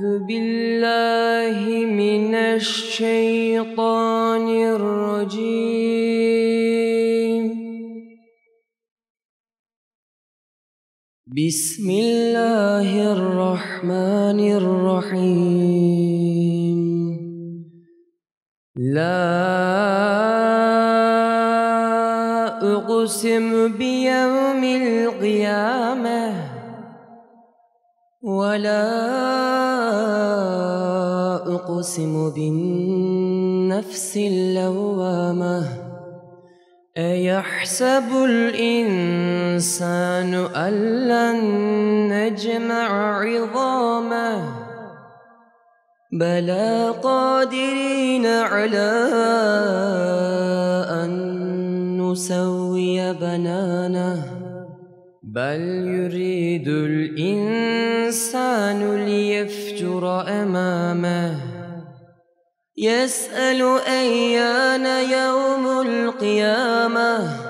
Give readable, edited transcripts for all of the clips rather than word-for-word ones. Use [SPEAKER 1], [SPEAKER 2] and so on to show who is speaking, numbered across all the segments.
[SPEAKER 1] بالله من الشيطان الرجيم. بسم الله الرحمن الرحيم. لا أقسم بيوم القيامة ولا أقسم بالنفس اللوامة. أيحسب الإنسان أن لن نجمع عظامه بلى قادرين على أن نسوي بنانه بل يريد الإنسان ليفجر أمامه يسأل أيان يوم القيامة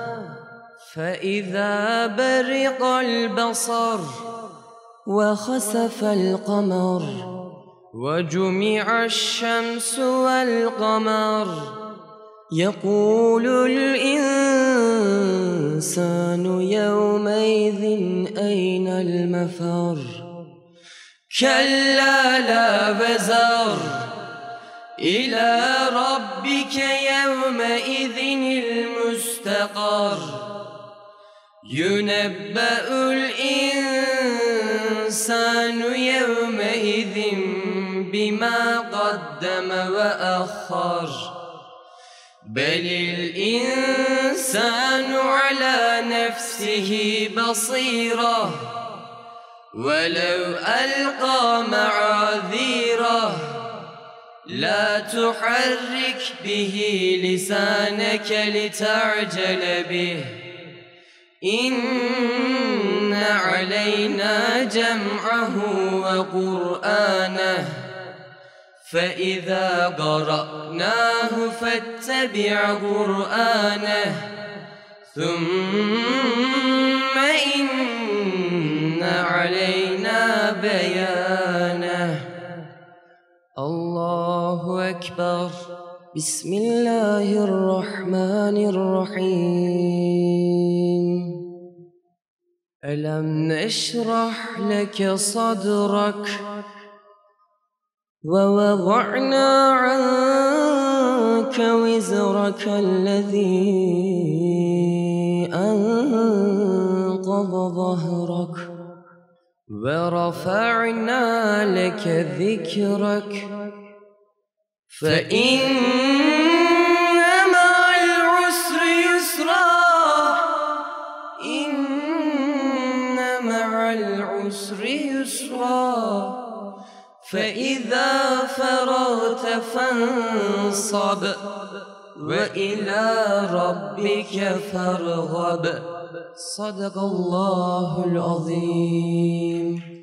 [SPEAKER 1] فإذا برق البصر وخسف القمر وجمع الشمس والقمر يقول الإنسان يومئذ أين المفر. كلا لا وزر إلى ربك يومئذ المستقر. ينبأ الإنسان يومئذ بما قدم وأخر بل الإنسان على نفسه بصيرة ولو ألقى معاذيره. لا تحرك به لسانك لتعجل به إن علينا جمعه وقرآنه فإذا قرأناه فاتبع قرآنه ثم إن علينا بيانه. الله أكبر. بسم الله الرحمن الرحيم. ألم نشرح لك صدرك ووضعنا عنك وزرك الذي أنقض ظهرك ورفعنا لك ذكرك فإن مع العسر يسرا إن مع العسر يسرا فإذا فرغت فانصب وإلى ربك فارغب. صدق الله العظيم.